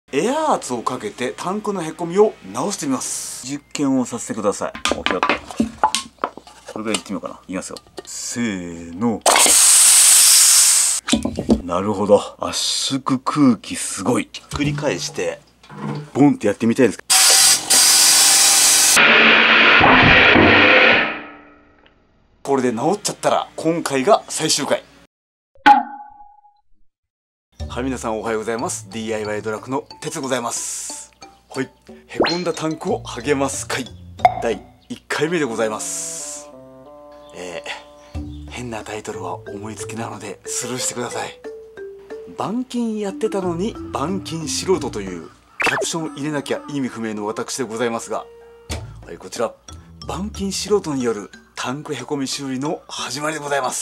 エア圧をかけてタンクのへこみを直してみます。実験をさせてください。これぐらいいってみようかな。いきますよ。せーの。なるほど。圧縮空気すごい。ひっくり返してボンってやってみたいんですけど、これで直っちゃったら今回が最終回。はい、皆さんおはようございます。 DIY ドラクの哲でございます。はい、へこんだタンクを励ます会第1回目でございます。変なタイトルは思いつきなのでスルーしてください。板金やってたのに板金素人というキャプション入れなきゃ意味不明の私でございますが、はい、こちら板金素人によるタンクへこみ修理の始まりでございます。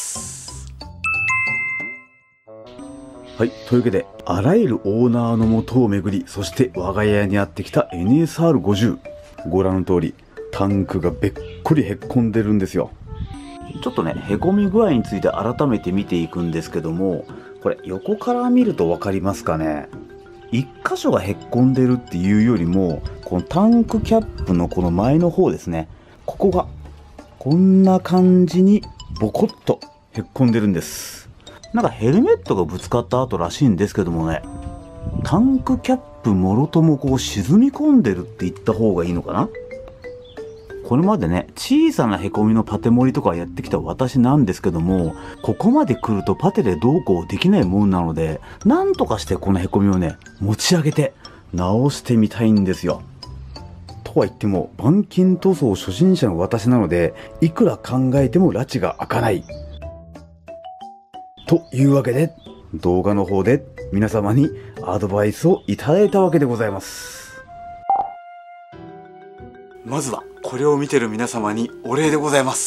はい、というわけであらゆるオーナーの元を巡り、そして我が家にやってきた NSR50、 ご覧の通りタンクがべっこりへっこんでるんですよ。ちょっとね、へこみ具合について改めて見ていくんですけども、これ横から見ると分かりますかね。一箇所がへっこんでるっていうよりも、このタンクキャップのこの前の方ですね、ここがこんな感じにボコッとへっこんでるんです。なんかヘルメットがぶつかった後らしいんですけどもね、タンクキャップもろともこう沈み込んでるって言った方がいいのかな。これまでね、小さなへこみのパテ盛りとかやってきた私なんですけども、ここまで来るとパテでどうこうできないもんなので、なんとかしてこのへこみをね、持ち上げて直してみたいんですよ。とは言っても、板金塗装初心者の私なので、いくら考えても埒が明かない。というわけで、動画の方で皆様にアドバイスをいただいたわけでございます。まずはこれを見てる皆様にお礼でございます。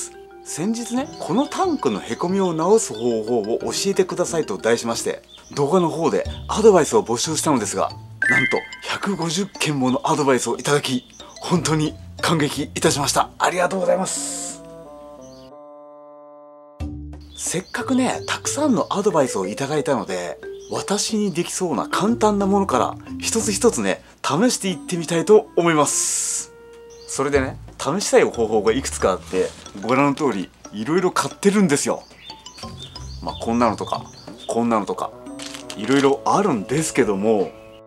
先日ね、このタンクのへこみを直す方法を教えてくださいと題しまして、動画の方でアドバイスを募集したのですが、なんと150件ものアドバイスをいただき、本当に感激いたしました。ありがとうございます。せっかくね、たくさんのアドバイスをいただいたので、私にできそうな簡単なものから一つ一つね、試していってみたいと思います。それでね、試したい方法がいくつかあって、ご覧の通りいろいろ買ってるんですよ。まあこんなのとかこんなのとかいろいろあるんですけども、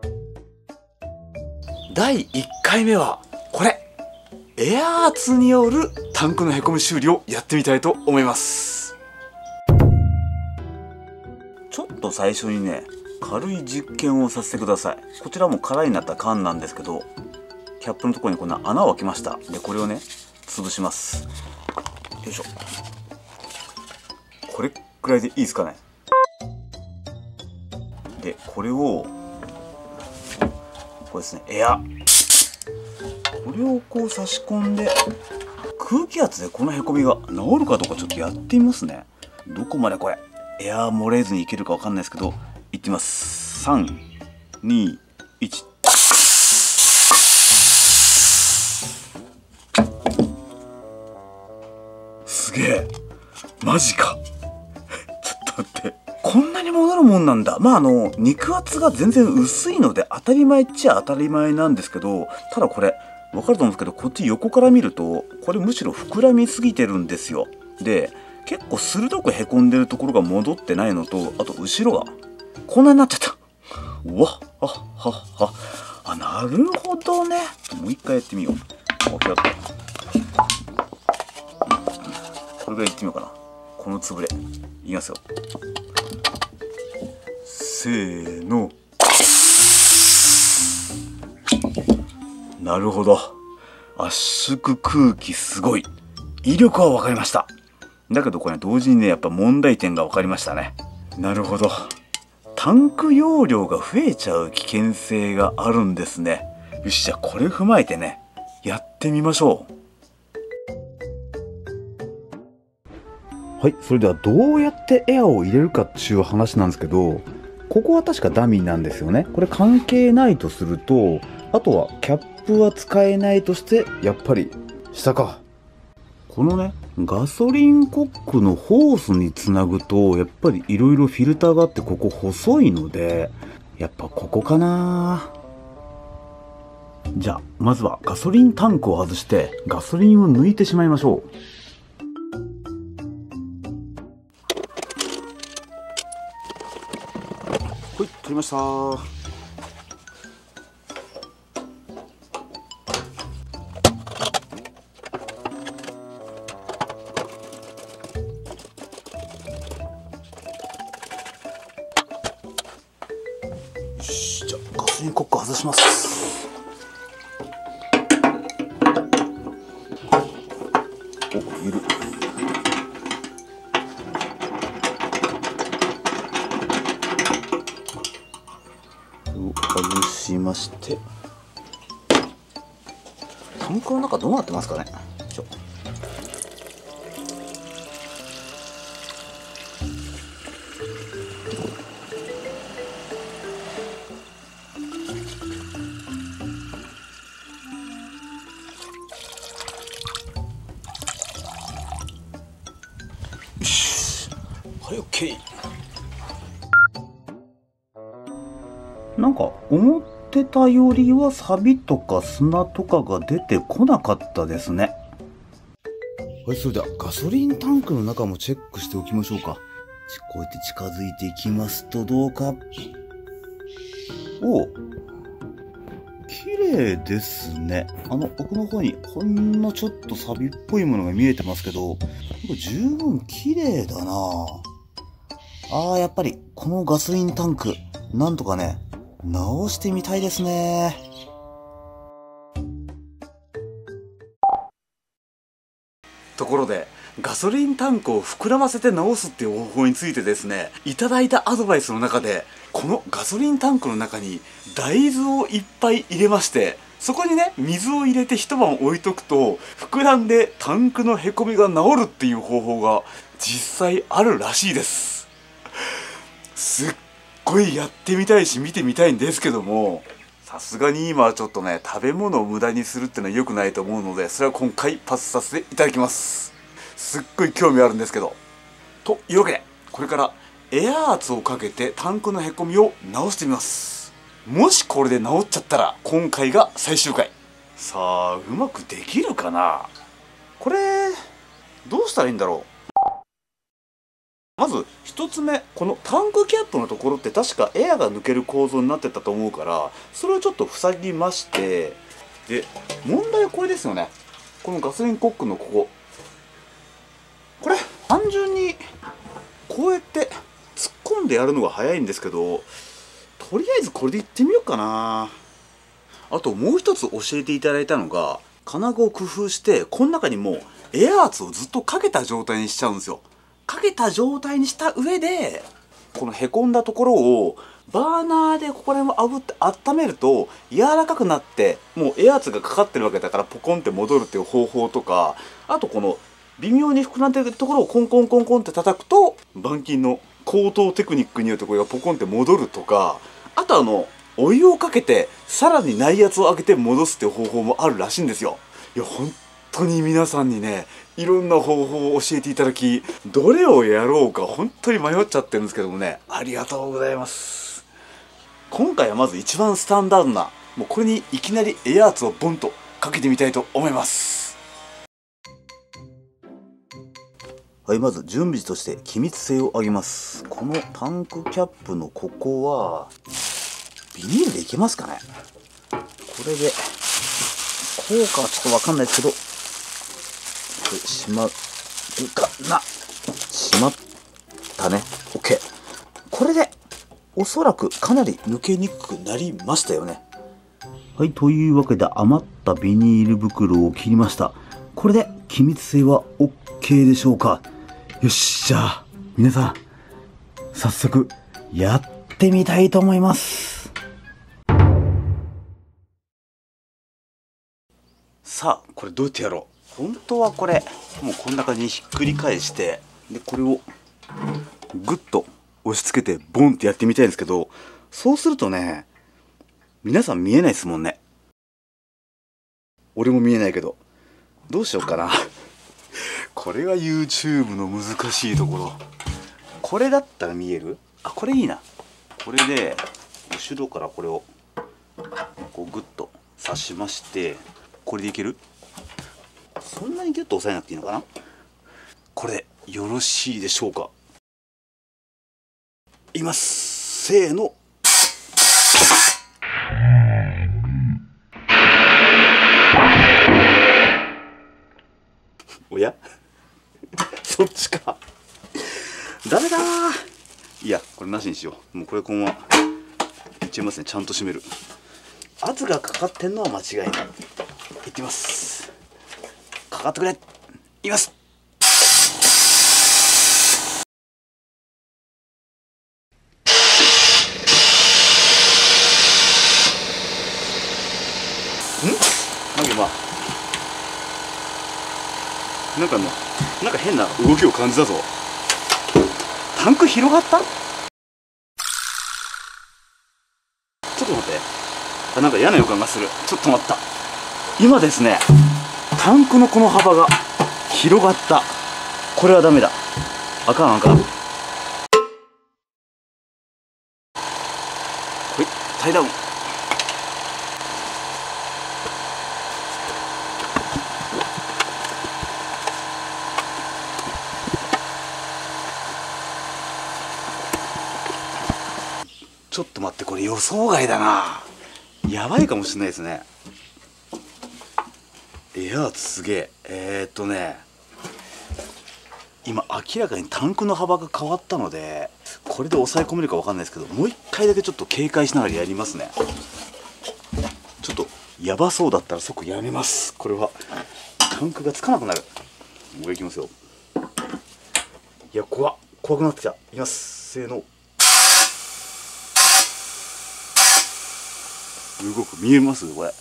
第1回目はこれ、エア圧によるタンクのへこみ修理をやってみたいと思います。ちょっと最初にね、軽い実験をさせてください。こちらも空になった缶なんですけど、キャップのところにこんな穴を開けました。でこれをね、潰します。よいしょ。これくらいでいいですかね。でこれをこれですね、エア、これをこう差し込んで、空気圧でこのへこみが治るかどうかちょっとやってみますね。どこまでこれエアー漏れずにいけるかわかんないですけど、いってみます。3、2、1。すげえ、マジか。ちょっと待って、こんなに戻るもんなんだ。まあ肉圧が全然薄いので当たり前っちゃ当たり前なんですけど、ただこれわかると思うんですけど、こっち横から見るとこれむしろ膨らみすぎてるんですよ。で結構鋭くへこんでるところが戻ってないのと、あと後ろがこんなになっちゃった。うわっ、あ、なるほどね。もう一回やってみよう。これぐらいいってみようかな。このつぶれいきますよ。せーの。なるほど、圧縮空気すごい。威力は分かりました。だけどこれ同時にね、やっぱ問題点が分かりましたね。なるほど、タンク容量が増えちゃう危険性があるんですね。よし、じゃあこれ踏まえてね、やってみましょう。はい、それではどうやってエアを入れるかっていう話なんですけど、ここは確かダミーなんですよね。これ関係ないとすると、あとはキャップは使えないとして、やっぱり下か。このね、ガソリンコックのホースにつなぐと、やっぱりいろいろフィルターがあって、ここ細いので、 やっぱここかな。じゃあまずはガソリンタンクを外してガソリンを抜いてしまいましょう。はい、取りました。よし、じゃあガソリンコック外します。お、いる。外しまして、タンクの中どうなってますかね。よし、はい、オッケー。なんか思ってたよりはサビとか砂とかが出てこなかったですね。はい、それではガソリンタンクの中もチェックしておきましょうか。こうやって近づいていきますとどうか。お、綺麗ですね。奥の方にほんのちょっとサビっぽいものが見えてますけど、十分綺麗だな。やっぱりこのガソリンタンクなんとかね直してみたいですね。ところでガソリンタンクを膨らませて直すっていう方法についてですね、いただいたアドバイスの中でこのガソリンタンクの中に大豆をいっぱい入れまして、そこにね水を入れて一晩置いとくと膨らんでタンクのへこみが治るっていう方法が実際あるらしいです。すっごいやってみたいし見てみたいんですけども、さすがに今はちょっとね食べ物を無駄にするってのは良くないと思うので、それは今回パスさせていただきます。すっごい興味あるんですけど。というわけでこれからエア圧をかけてタンクのへこみを直してみます。もしこれで直っちゃったら今回が最終回。さあうまくできるかな。これどうしたらいいんだろう。まず1つ目、このタンクキャップのところって確かエアが抜ける構造になってたと思うから、それをちょっと塞ぎまして、で問題はこれですよね。このガソリンコックのこれ単純にこうやって突っ込んでやるのが早いんですけど、とりあえずこれでいってみようかな。あともう一つ教えていただいたのが、金具を工夫してこの中にもうエア圧をずっとかけた状態にしちゃうんですよ。かけた状態にした上でこのへこんだところをバーナーでここら辺を炙って温めると柔らかくなって、もうエア圧がかかってるわけだからポコンって戻るっていう方法とか、あとこの微妙に膨らんでるところをコンコンコンコンって叩くと板金の高等テクニックによってこれがポコンって戻るとか、あとお湯をかけてさらに内圧を上げて戻すっていう方法もあるらしいんですよ。いや本当に皆さんにねいろんな方法を教えていただき、どれをやろうか本当に迷っちゃってるんですけどもね、ありがとうございます。今回はまず一番スタンダードな、もうこれにいきなりエア圧をボンとかけてみたいと思います。はい、まず準備として気密性を上げます。このタンクキャップのここはビニールでいけますかね。これで効果はちょっとわかんないですけど、しまうかな。しまったね。 OK。 これでおそらくかなり抜けにくくなりましたよね。はい、というわけで余ったビニール袋を切りました。これで気密性は OK でしょうか。よし、じゃあ皆さん早速やってみたいと思います。さあこれどうやってやろう。本当はこれもうこんな感じにひっくり返して、でこれをグッと押し付けてボンってやってみたいんですけど、そうするとね皆さん見えないですもんね。俺も見えないけどどうしようかなこれが YouTube の難しいところ。これだったら見える。あ、これいいな。これで後ろからこれをこうグッと刺しまして、これでいける？そんなにギュッと押さえなくていいのかな。これでよろしいでしょうか。いきます。せーの。おやそっちか。ダメだー。いや、これなしにしよう。もうこれこのままいっちゃいますね。ちゃんと締める。圧がかかってんのは間違いない。いってみます。かかってくれ。いきます。なんか変な動きを感じたぞ。タンク広がった？ちょっと待って。なんか嫌な予感がする。ちょっと待った。今ですね、タンクのこの幅が広がった。これはダメだ。あかんあかん。ほい、タイダウン。ちょっと待って、これ予想外だな。やばいかもしれないですね。エアーツすげえ。今明らかにタンクの幅が変わったので、これで抑え込めるか分かんないですけど、もう一回だけちょっと警戒しながらやりますね。ちょっとやばそうだったら即やめます。これはタンクがつかなくなる。もういきますよ。いや、怖くなってきた。いきます。せーの。動く、見えます？これ。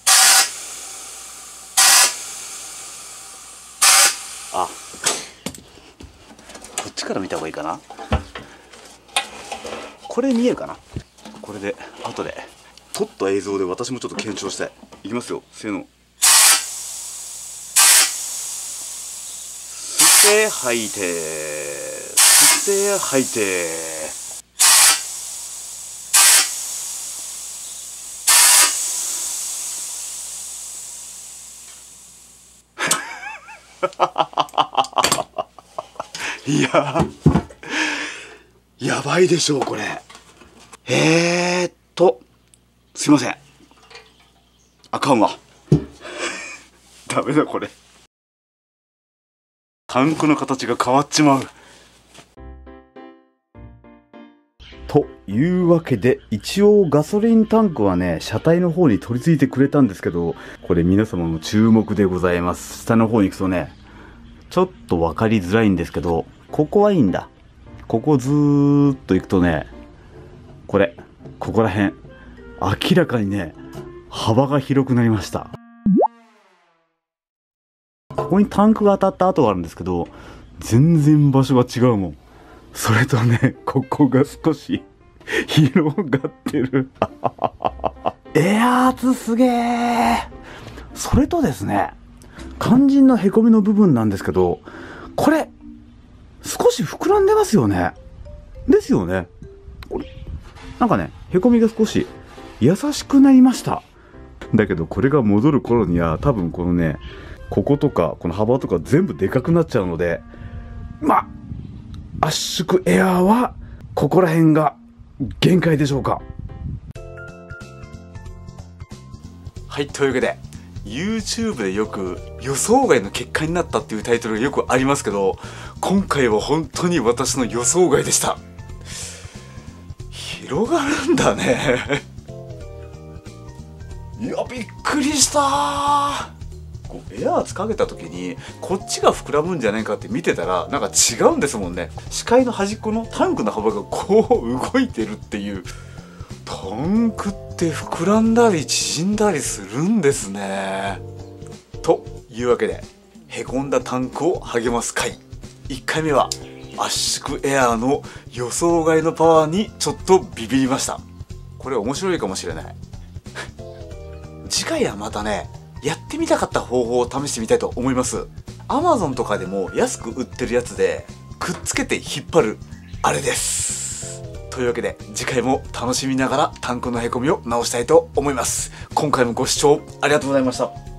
あ、こっちから見た方がいいかな。これ見えるかな。これで後で撮った映像で私もちょっと検証したい。いきますよ。せーの。吸って吐いて、吸って吐いて。いや、やばいでしょうこれ。すいません。あかんわ。ダメだこれ。タンクの形が変わっちまう。 というわけで、一応ガソリンタンクはね、車体の方に取り付いてくれたんですけど、これ皆様の注目でございます。下の方に行くとね、ちょっと分かりづらいんですけど、ここはいいんだ。ここずーっと行くとね、ここら辺、明らかにね、幅が広くなりました。ここにタンクが当たった跡があるんですけど、全然場所が違うもん。それとね、ここが少し広がってる。エアーツすげー。それとですね、肝心のへこみの部分なんですけど、これ少し膨らんでますよね。ですよね。これなんかね、へこみが少し優しくなりました。だけどこれが戻る頃には多分このね、こことかこの幅とか全部でかくなっちゃうので、まあ圧縮エアーはここら辺が限界でしょうか。 はい、というわけで YouTube でよく予想外の結果になったっていうタイトルがよくありますけど、今回は本当に私の予想外でした。広がるんだね。いや、びっくりしたー。エアーツかけた時にこっちが膨らむんじゃないかって見てたら、なんか違うんですもんね。視界の端っこのタンクの幅がこう動いてるっていう。タンクって膨らんだり縮んだりするんですね。というわけで、へこんだタンクを励ます回1回目は圧縮エアーの予想外のパワーにちょっとビビりました。これ面白いかもしれない。次回はまたね、やってみたかった方法を試してみたいと思います。 Amazon とかでも安く売ってるやつでくっつけて引っ張るあれです。 というわけで次回も楽しみながらタンクのへこみを直したいと思います。今回もご視聴ありがとうございました。